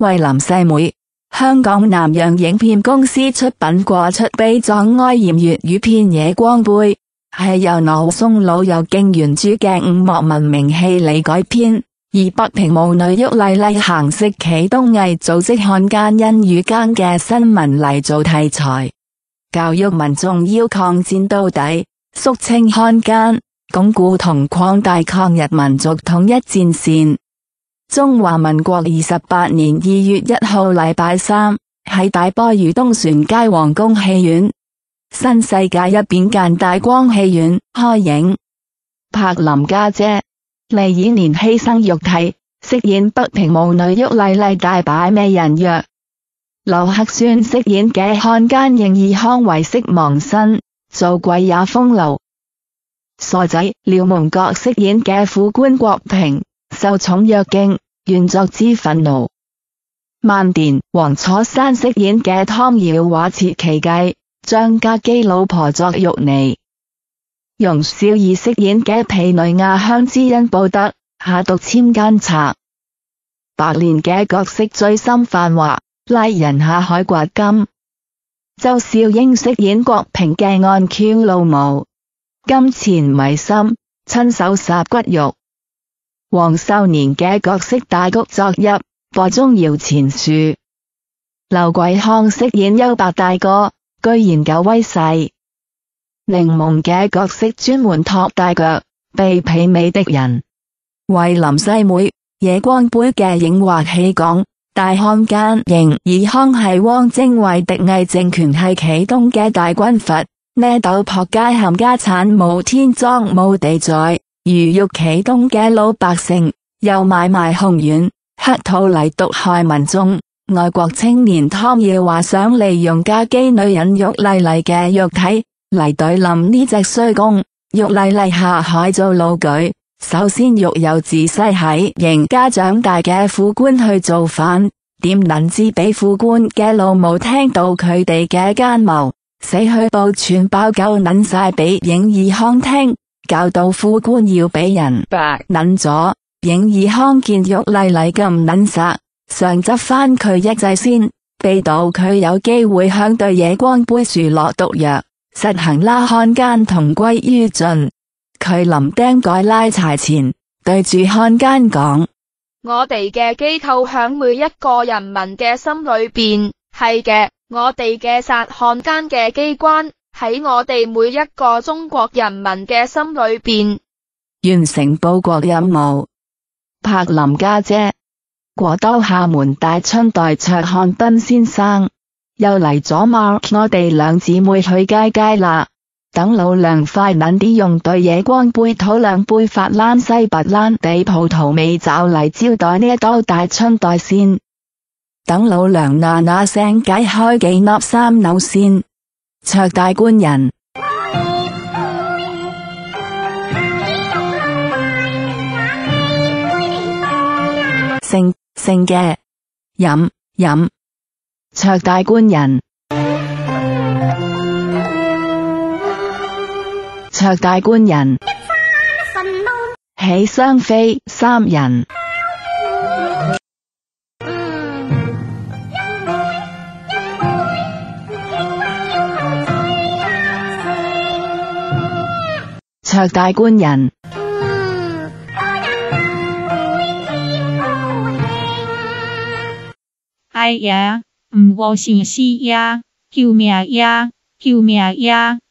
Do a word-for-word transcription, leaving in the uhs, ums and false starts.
惠林細妹，香港南洋影片公司出品過出悲壯哀艷粵語片《夜光杯》，係由羅松老友敬原著嘅五幕聞名戲嚟改編，而北平母女郁麗麗行色企東藝組織漢奸恩與奸嘅新聞嚟做題材，教育民眾要抗戰到底，肅清漢奸，鞏固同擴大抗日民族統一戰線。中華民國二十八年二月一號禮拜三，喺大波魚東船街皇宮戲院、新世界一邊間大光戲院開映。柏林家姐黎以年犧牲肉體，飾演北平母女郁麗麗大擺美人藥。劉克宣飾演嘅漢奸應義康為色亡身，做鬼也風流。傻仔廖蒙國飾演嘅副官郭平，受寵若驚，願作之憤怒。萬田黃楚山飾演嘅湯瑤話切奇計，張家基老婆作玉妮。容少兒飾演嘅婢女亞香知恩報德，下毒殲奸賊。白蓮嘅角色醉心繁華，拉人下海掘金。周少英飾演郭平嘅暗 Q 老母，金錢迷心，親手殺骨肉。黃秀年嘅角色大谷作揖，播中搖錢樹。劉桂康飾演優白大哥，居然夠威勢。檸檬嘅角色專門托大腳，被媲美的人。惠林細妹，夜光杯嘅影或戲講，大漢奸應義康係汪精衛敵偽政權係祁東嘅大軍閥，呢斗仆街冚家產冇天莊冇地在，魚肉祁東嘅老百姓，又買賣紅丸、黑土嚟毒害民眾。愛國青年湯耀華想利用家基女人郁麗麗嘅肉體嚟對冧呢隻衰公，郁麗麗下海做老舉，首先育有自細喺邢家長大嘅副官去造反，點能知俾副官嘅老母聽到佢哋嘅奸謀，死去報傳爆夠捻晒俾應義康聽，搞到副官要俾人白捻咗。應義康見郁麗麗咁捻殺，想執翻佢一劑先，避到佢有機會向對夜光杯樹落毒藥，實行拉漢奸同歸於盡。佢臨釘蓋拉柴前，對住漢奸講： 我哋嘅機構響每一個人民嘅心裏邊，係嘅，我哋嘅殺漢奸嘅機關喺我哋每一個中國人民嘅心裏邊。 完成報國任務。柏林家姐過兜廈門大春代卓漢斌先生又嚟咗 mark 我哋兩姊妹去街街啦，等老娘快撚啲用對夜光杯討兩杯法蘭西白蘭地葡萄味酒嚟招待呢一兜大春代先，等老娘嗱嗱聲解開幾粒三紐先。卓大官人姓姓嘅飲飲，卓大官人，卓大官人，喜雙飛三人，卓大官人。 哎呀，唔好意思呀，救命呀，救命呀！